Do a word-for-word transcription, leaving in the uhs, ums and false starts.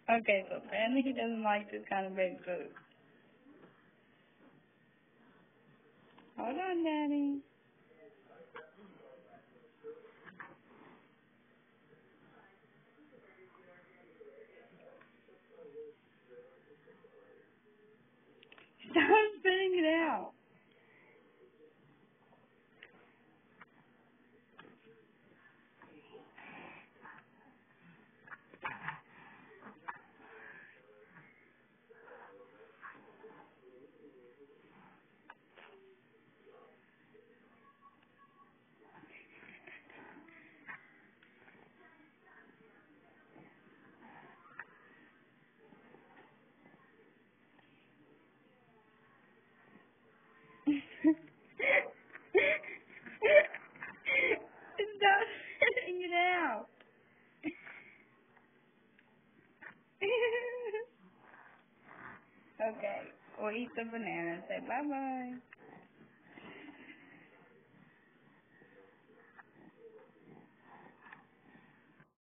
Okay, so apparently he doesn't like this kind of baby food. Hold on, Daddy. Stop spitting it out. Stop spitting it out. Okay, we'll eat the banana and say bye-bye.